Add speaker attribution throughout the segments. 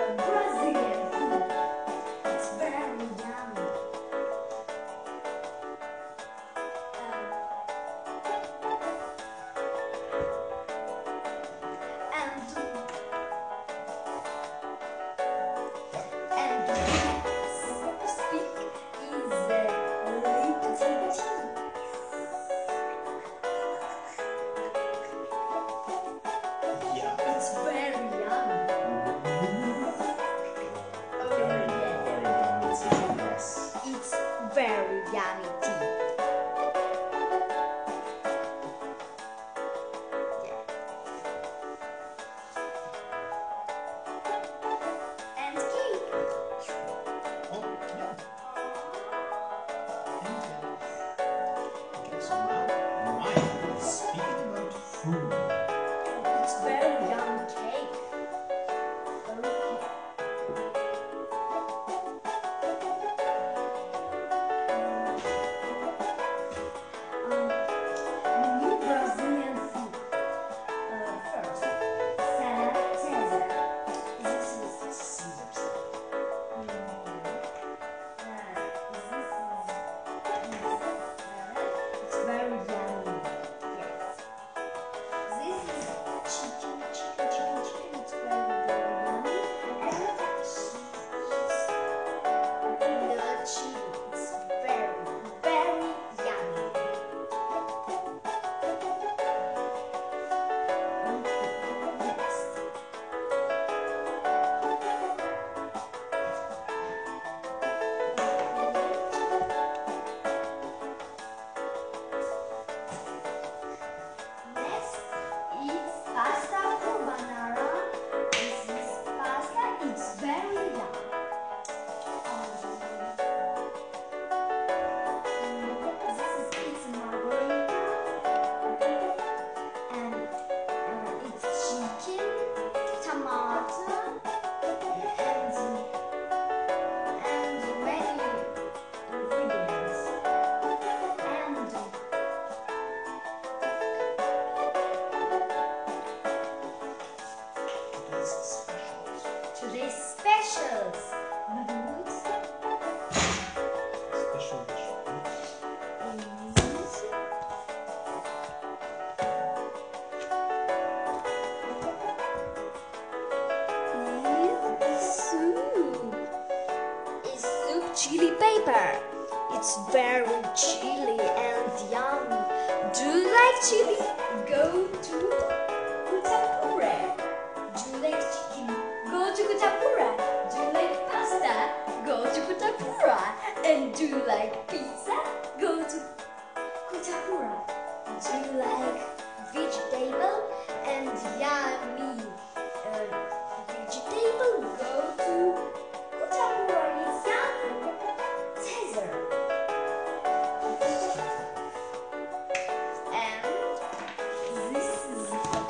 Speaker 1: Brazilian food. It's very yummy. And speak is Lipton tea.
Speaker 2: Yeah.
Speaker 1: It's very yummy. Oh
Speaker 2: Very,
Speaker 1: yeah.
Speaker 2: very yummy tea. Yes.
Speaker 1: It's very yummy tea. Yeah. And cake.
Speaker 2: Oh, yeah. Okay, so now, Maya, speaking about food.
Speaker 1: It's very yummy cake. New Brazilian food. First, salad Caesar. This is
Speaker 2: Caesar's.
Speaker 1: It's very yummy. Yes. This is chicken. It's very yummy. And the cheese is very yummy. Next. Next is pasta carbonara. This is pasta. It's very yummy. This is pizza margherita, and it's chicken, tomato, and many ingredients. And
Speaker 2: Today's specials.
Speaker 1: today's specials. Noodles.
Speaker 2: Special dish.
Speaker 1: Is soup chili pepper. It's very chili and yummy. Do you like chili? Go to Kutapura. Do you like chicken? Go to Kutapura. Do you like pasta? Go to Kutapura. And do you like pizza? Go to Kutapura. Do you like vegetable and yummy vegetable? Go to Kutapura. It's yummy. Caesar. And this is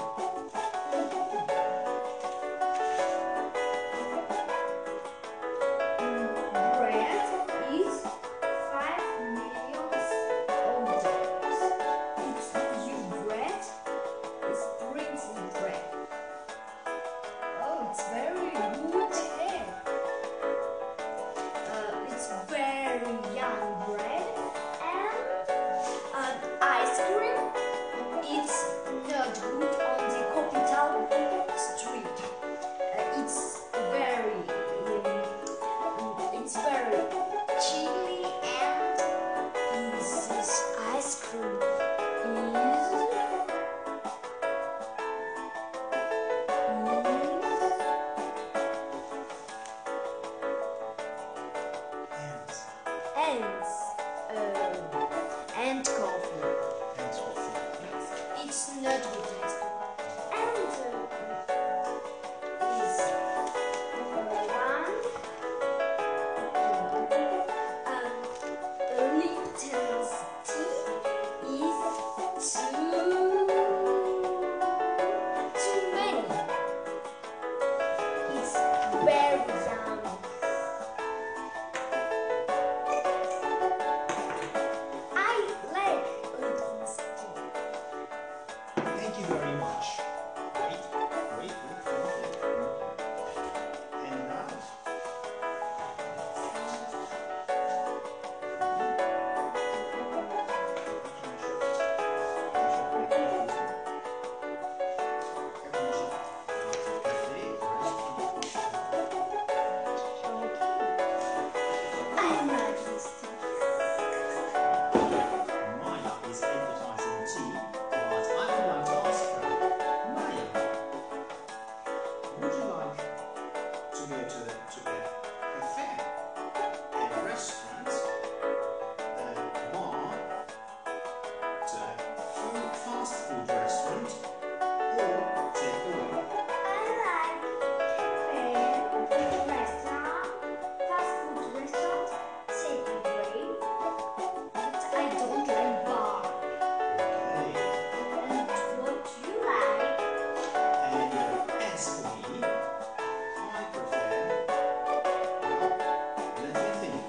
Speaker 2: go to a cafe, a restaurant, a bar, to a fast food restaurant, or takeaway.
Speaker 1: I like cafe, restaurant, fast food restaurant, takeaway, but I don't like bar.
Speaker 2: Okay.
Speaker 1: And what do you like?
Speaker 2: And as for me, I prefer, well, let me think.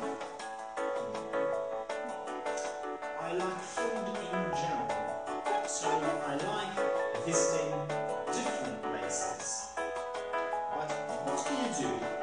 Speaker 2: I like food in general, so I like visiting different places. But what can I do